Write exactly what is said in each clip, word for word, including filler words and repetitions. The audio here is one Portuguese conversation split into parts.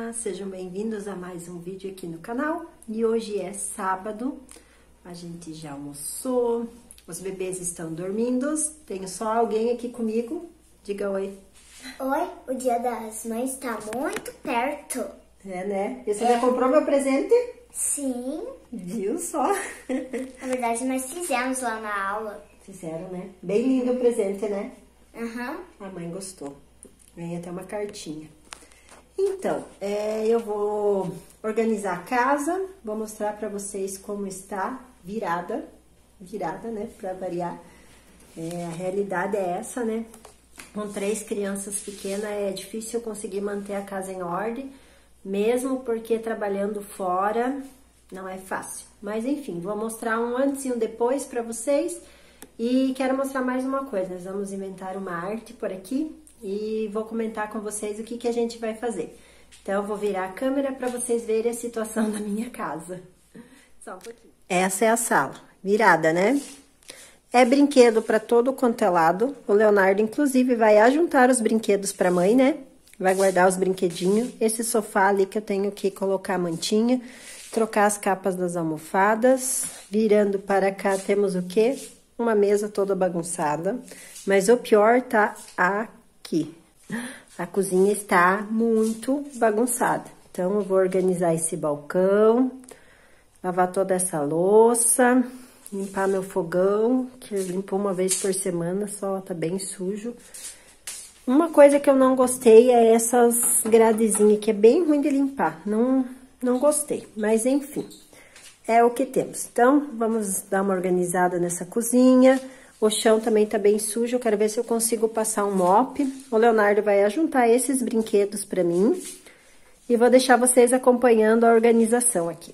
Olá, sejam bem-vindos a mais um vídeo aqui no canal. E hoje é sábado, a gente já almoçou, os bebês estão dormindo, tenho só alguém aqui comigo. Diga oi. Oi, o Dia das Mães tá muito perto. É, né? E você É. já comprou meu presente? Sim. Viu só? Na verdade, nós fizemos lá na aula. Fizeram, né? Bem lindo o presente, né? Aham. A mãe gostou. Vem até uma cartinha. Então, é, eu vou organizar a casa, vou mostrar pra vocês como está virada, virada, né, pra variar. É, a realidade é essa, né? Com três crianças pequenas é difícil conseguir manter a casa em ordem, mesmo porque trabalhando fora não é fácil. Mas enfim, vou mostrar um antes e um depois pra vocês. E quero mostrar mais uma coisa, nós vamos inventar uma arte por aqui e vou comentar com vocês o que, que a gente vai fazer. Então, eu vou virar a câmera para vocês verem a situação da minha casa. Só um pouquinho. Essa é a sala, virada, né? É brinquedo para todo quanto é lado. O Leonardo, inclusive, vai ajuntar os brinquedos para a mãe, né? Vai guardar os brinquedinhos. Esse sofá ali que eu tenho que colocar a mantinha, trocar as capas das almofadas. Virando para cá, temos o quê? Uma mesa toda bagunçada. Mas o pior tá aqui. A cozinha está muito bagunçada. Então, eu vou organizar esse balcão, lavar toda essa louça, limpar meu fogão, que eu limpo uma vez por semana, só tá bem sujo. Uma coisa que eu não gostei é essas gradezinhas, que é bem ruim de limpar. Não, não gostei, mas enfim, é o que temos. Então, vamos dar uma organizada nessa cozinha. O chão também tá bem sujo, eu quero ver se eu consigo passar um mop. O Leonardo vai ajuntar esses brinquedos pra mim. E vou deixar vocês acompanhando a organização aqui.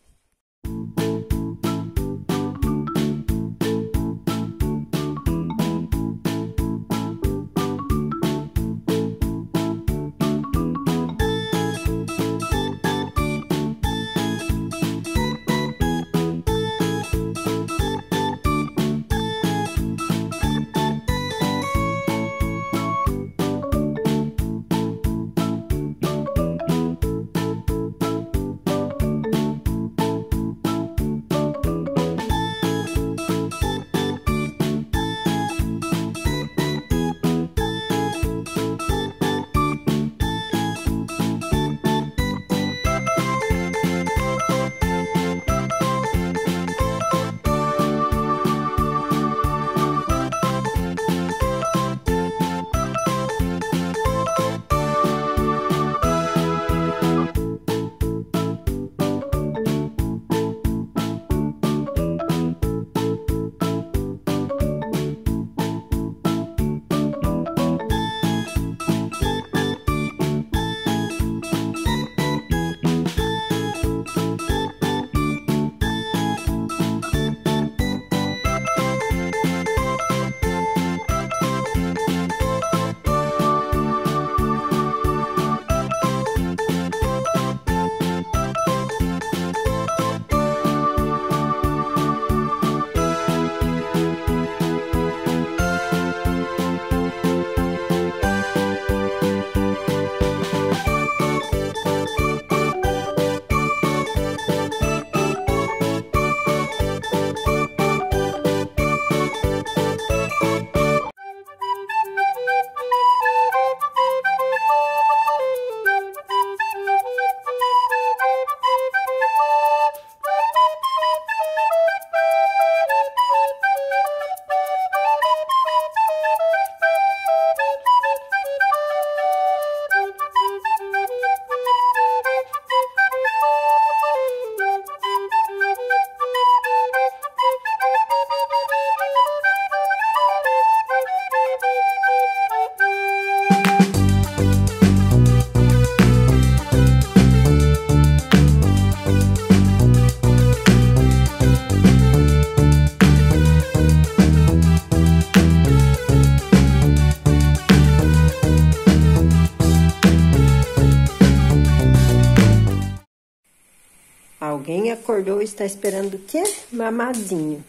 Alguém acordou e está esperando o quê? Mamadinho.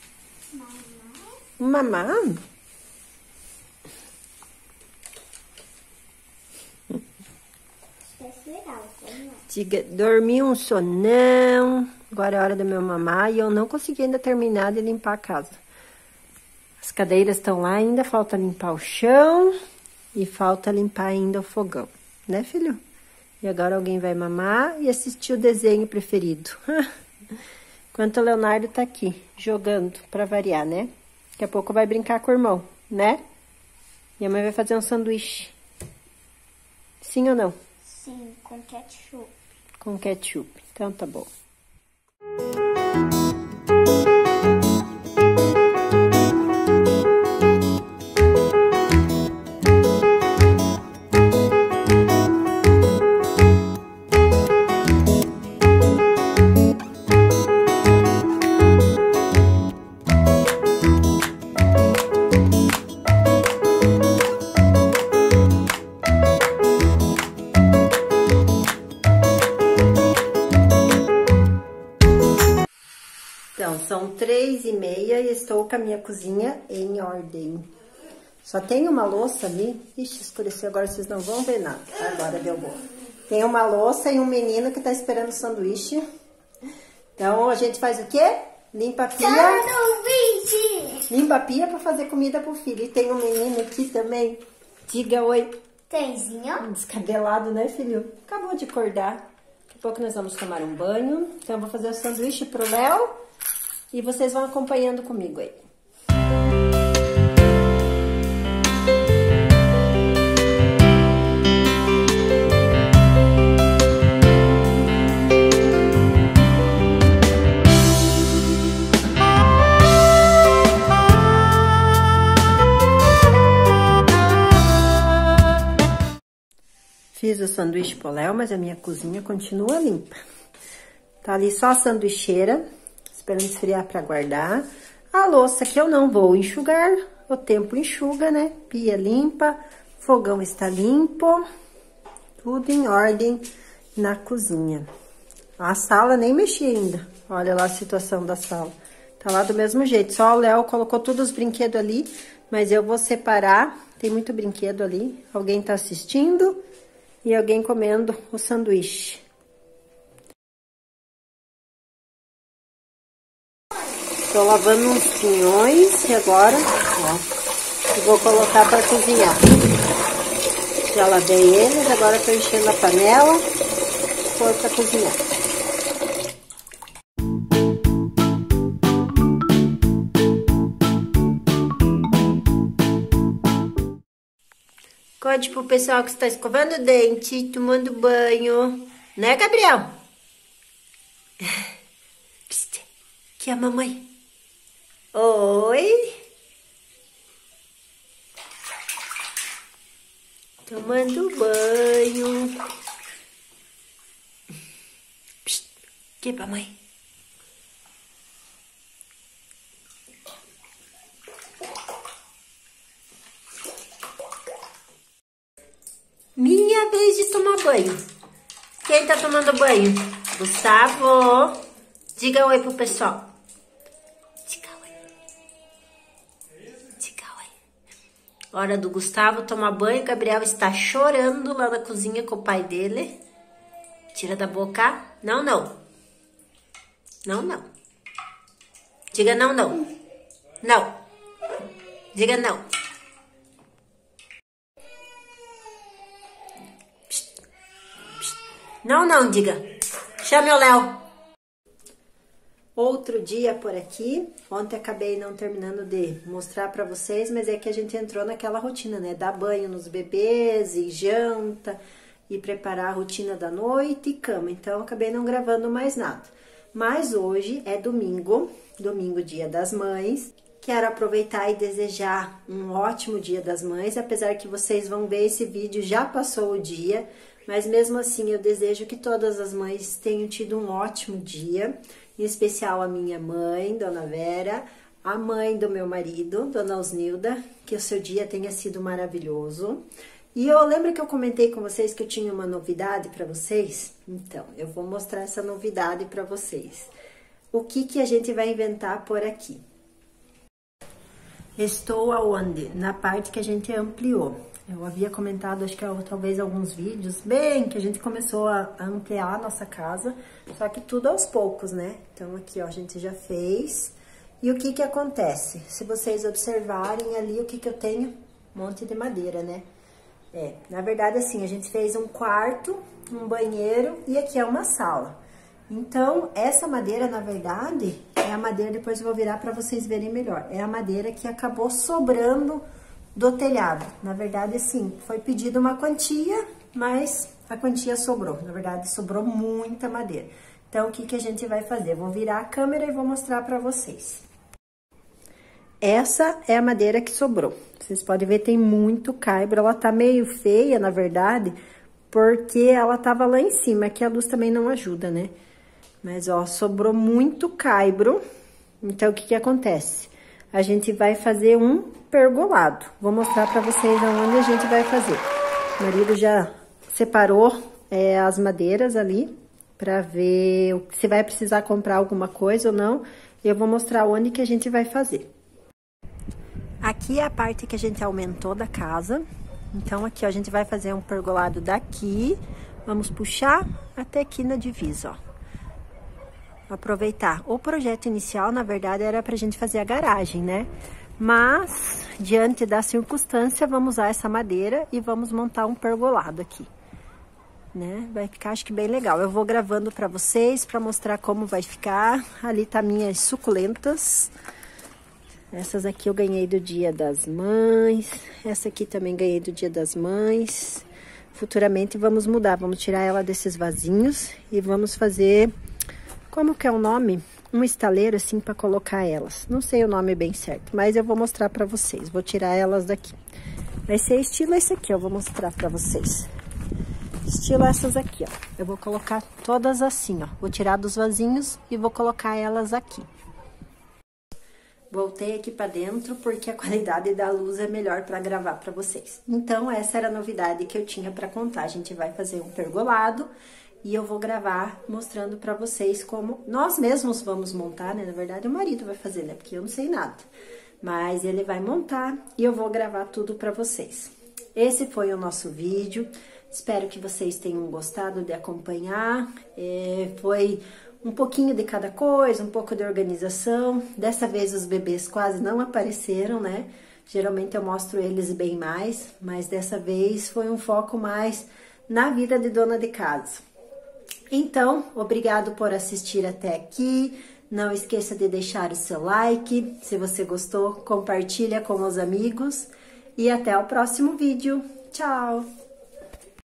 Mamá? Mamá? Parece legal. Diga, dormi um sonão. Agora é hora do meu mamar e eu não consegui ainda terminar de limpar a casa. As cadeiras estão lá ainda, falta limpar o chão e falta limpar ainda o fogão, né, filho? E agora alguém vai mamar e assistir o desenho preferido. Enquanto o Leonardo tá aqui, jogando, pra variar, né? Daqui a pouco vai brincar com o irmão, né? E a mãe vai fazer um sanduíche. Sim ou não? Sim, com ketchup. Com ketchup. Então tá bom. Então, são três e meia e estou com a minha cozinha em ordem. Só tem uma louça ali. Ixi, escureceu, agora vocês não vão ver nada. Agora deu bom. Tem uma louça e um menino que tá esperando o sanduíche. Então, a gente faz o quê? Limpa a pia. Sanduíche! Limpa a pia pra fazer comida pro filho. E tem um menino aqui também. Diga oi. Tenzinho? Descabelado, né, filho? Acabou de acordar. Daqui a pouco nós vamos tomar um banho. Então, eu vou fazer o sanduíche pro Léo. E vocês vão acompanhando comigo aí. Fiz o sanduíche pro Léo, mas a minha cozinha continua limpa. Tá ali só a sanduicheira, esperando esfriar para guardar. A louça que eu não vou enxugar, o tempo enxuga, né? Pia limpa, fogão está limpo, tudo em ordem na cozinha. A sala nem mexi ainda, olha lá a situação da sala. Tá lá do mesmo jeito, só o Léo colocou todos os brinquedos ali, mas eu vou separar, tem muito brinquedo ali. Alguém tá assistindo e alguém comendo o sanduíche. Tô lavando uns pinhões e agora, ó, eu vou colocar para cozinhar. Já lavei eles, agora tô enchendo a panela, vou para cozinhar. Conte pro pessoal que está escovando o dente, tomando banho, né, Gabriel? Aqui é a mamãe. Oi. Tomando banho. Psst. Aqui, mamãe. Minha vez de tomar banho. Quem tá tomando banho? Gustavo. Diga oi pro pessoal. Hora do Gustavo tomar banho. Gabriel está chorando lá na cozinha com o pai dele. Tira da boca. Não, não. Não, não. Diga não, não. Não. Diga não. Psst. Psst. Não, não, diga. Chame o Léo. Outro dia por aqui, ontem acabei não terminando de mostrar pra vocês, mas é que a gente entrou naquela rotina, né? Dar banho nos bebês e janta, e preparar a rotina da noite e cama. Então, acabei não gravando mais nada. Mas hoje é domingo, domingo dia das mães. Quero aproveitar e desejar um ótimo dia das mães, apesar que vocês vão ver esse vídeo, já passou o dia, mas mesmo assim eu desejo que todas as mães tenham tido um ótimo dia. Em especial a minha mãe, Dona Vera, a mãe do meu marido, Dona Osnilda, que o seu dia tenha sido maravilhoso. E eu lembro que eu comentei com vocês que eu tinha uma novidade para vocês? Então, eu vou mostrar essa novidade para vocês. O que que a gente vai inventar por aqui? Estou aonde? Na parte que a gente ampliou. Eu havia comentado, acho que talvez alguns vídeos, bem, que a gente começou a ampliar a nossa casa, só que tudo aos poucos, né? Então, aqui, ó, a gente já fez. E o que que acontece? Se vocês observarem ali, o que que eu tenho? Um monte de madeira, né? É, na verdade, assim, a gente fez um quarto, um banheiro e aqui é uma sala. Então, essa madeira, na verdade, é a madeira, depois eu vou virar para vocês verem melhor. É a madeira que acabou sobrando do telhado. Na verdade, assim, foi pedido uma quantia, mas a quantia sobrou. Na verdade, sobrou muita madeira. Então, o que que a gente vai fazer? Eu vou virar a câmera e vou mostrar para vocês. Essa é a madeira que sobrou. Vocês podem ver, tem muito caibro. Ela tá meio feia, na verdade, porque ela tava lá em cima. Aqui a luz também não ajuda, né? Mas, ó, sobrou muito caibro. Então, o que que acontece? A gente vai fazer um pergolado. Vou mostrar pra vocês aonde a gente vai fazer. O marido já separou é, as madeiras ali, pra ver se vai precisar comprar alguma coisa ou não. Eu vou mostrar onde que a gente vai fazer. Aqui é a parte que a gente aumentou da casa. Então, aqui, ó, a gente vai fazer um pergolado daqui. Vamos puxar até aqui na divisa, ó. Aproveitar. O projeto inicial, na verdade, era pra gente fazer a garagem, né? Mas, diante da circunstância, vamos usar essa madeira e vamos montar um pergolado aqui, né? Vai ficar, acho que bem legal. Eu vou gravando pra vocês, pra mostrar como vai ficar. Ali tá minhas suculentas. Essas aqui eu ganhei do Dia das Mães. Essa aqui também ganhei do Dia das Mães. Futuramente vamos mudar, vamos tirar ela desses vasinhos e vamos fazer... Como que é o nome? Um estaleiro, assim, para colocar elas. Não sei o nome bem certo, mas eu vou mostrar para vocês. Vou tirar elas daqui. Vai ser estilo esse aqui, eu vou mostrar para vocês. Estilo essas aqui, ó. Eu vou colocar todas assim, ó. Vou tirar dos vasinhos e vou colocar elas aqui. Voltei aqui para dentro porque a qualidade da luz é melhor para gravar para vocês. Então, essa era a novidade que eu tinha para contar. A gente vai fazer um pergolado. E eu vou gravar mostrando pra vocês como nós mesmos vamos montar, né? Na verdade, o marido vai fazer, né? Porque eu não sei nada. Mas ele vai montar e eu vou gravar tudo pra vocês. Esse foi o nosso vídeo. Espero que vocês tenham gostado de acompanhar. É, foi um pouquinho de cada coisa, um pouco de organização. Dessa vez os bebês quase não apareceram, né? Geralmente eu mostro eles bem mais, mas dessa vez foi um foco mais na vida de dona de casa. Então, obrigado por assistir até aqui. Não esqueça de deixar o seu like. Se você gostou, compartilha com os amigos. E até o próximo vídeo. Tchau!